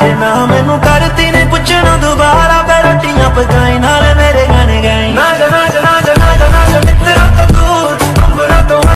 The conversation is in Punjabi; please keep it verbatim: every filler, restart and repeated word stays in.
ना मैनू करती ने पुछना दोबारा, मैं रोटियां पकाई